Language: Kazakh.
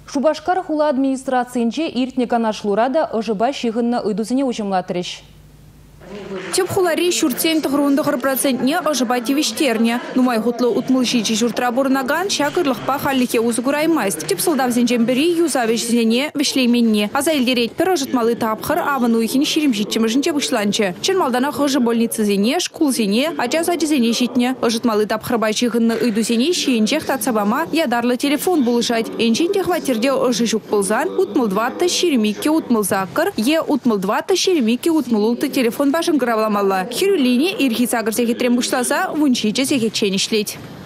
Шубашкар хула администрациинче иртне канашлурада ожыба шихынна ыдузыне учымлатырыш. Тепхулари шуртсен тғыруындығыр процентне ожыба тевештерне. Нумай хутлы утмылшичи журтра бурнаган шакырлықпа халлике узгураймасть. Тепсылдав зенжембери юзавеш зене вешлейменне. Азайлдерет пер ожытмалы тапхыр авыну ихин ширимшитчіміжінче бұшланчы. Чырмалдана хыжы больницы зене, шкул зене, ача саджи зене шитне. Ожытмалы тапхыр байшығынны ыйду зене шиенчех татсабама ядарлы телефон булышать. Энчинте хватерде ожы жук пылзан, утмылдватты ширимикке утмылзаккыр, утмылдватты ширимикке утмылулты телефон башын гравламалла. Хирюлини ирхи сагыр секетрем бушласа, вунчиче секетчен ишлеть.